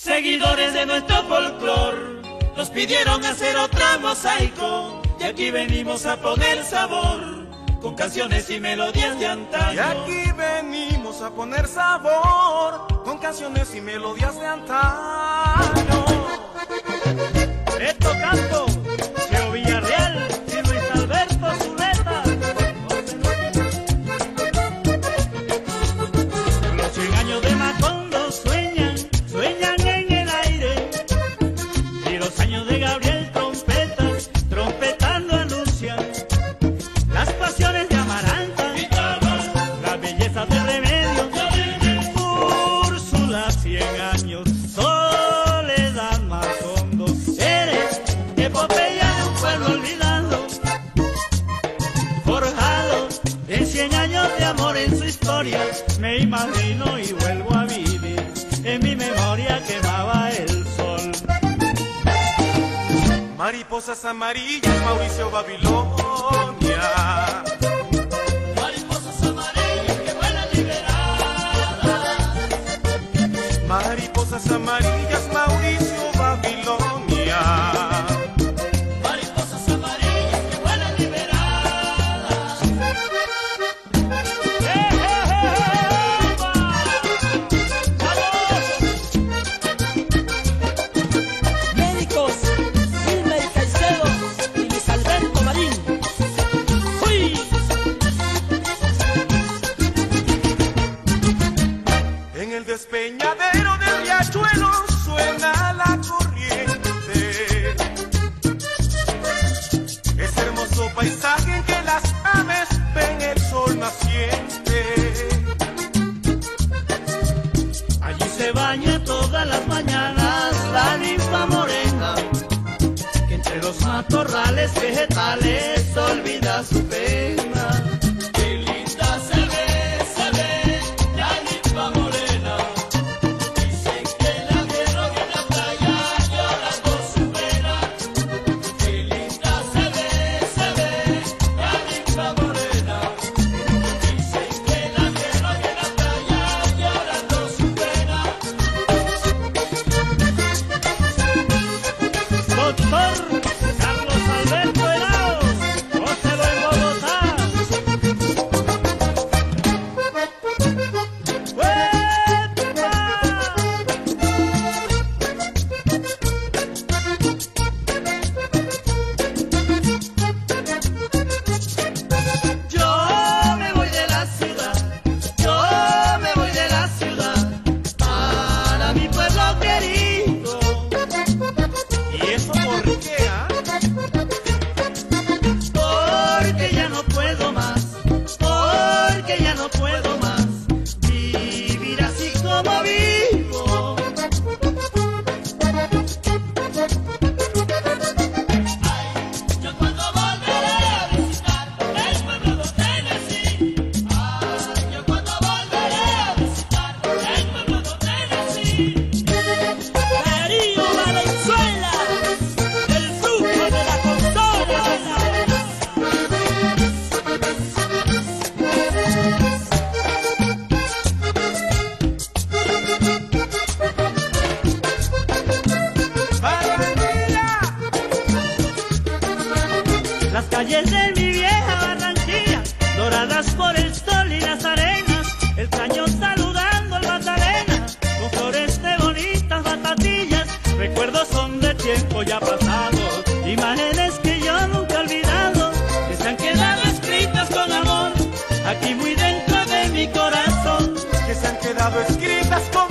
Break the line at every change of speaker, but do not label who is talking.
Seguidores de nuestro folclor nos pidieron hacer otro mosaico y aquí venimos a poner sabor con canciones y melodías de antaño.
Y aquí venimos a poner sabor con canciones y melodías de antaño.
Esto canto, Cheo Villarreal y Luis Alberto Zuleta. Los 100 años de Macondo sueñan en el aire. Y los años de Gabriel trompetando anuncian las pasiones de Amaranta, las bellezas de Remedio, Úrsula, 100 años, Soledad Macondo. Eres epopeya de un pueblo olvidado, forjado en 100 años de amor en su historia. Me imagino y vuelvo a vivir, en mi memoria quemaba el sol.
Mariposas amarillas, Mauricio Babilonia.
Mariposas amarillas que vuelan liberadas.
Mariposas amarillas, Mauricio Babilonia.
Mariposas amarillas que vuelan liberadas.
Médicos, Wilmer Caicedo y Luis Alberto Marín. ¡Uy!
En el despeñadero del riachuelo suena la corriente. Ese hermoso paisaje en que las aves ven el sol naciente.
Allí se baña todas las mañanas la ninfa morena, que entre los matorrales vegetales olvida su pena.
Qué linda se ve la ninfa morena. Dicen que la vieron en la playa llorando su pena. Qué linda se ve la ninfa morena. Dicen que la vieron en la playa llorando su pena.
Doctor Carlos Alberto Henao, Óselo en Bogotá. Yo me voy de la ciudad, yo me voy de la ciudad para mi pueblo querido.
¿Y eso por qué, ah?
Porque ya no puedo más, porque ya no puedo más vivir así como vivo.
Yo cuando volveré a visitar el pueblo donde nací. Ay, yo cuando volveré a visitar el pueblo donde nací.
Darío Valenzuela, el fruto de la consola.
¡Barranquilla!
Las calles de mi vieja Barranquilla, doradas por el sol y las arenas, el cañón saludando al Magdalena, con flores de bonitas batatillas. Recuerdos son de tiempo ya pasado, imágenes que yo nunca he olvidado, que se han quedado escritas con amor, aquí muy dentro de mi corazón.
Que se han quedado escritas con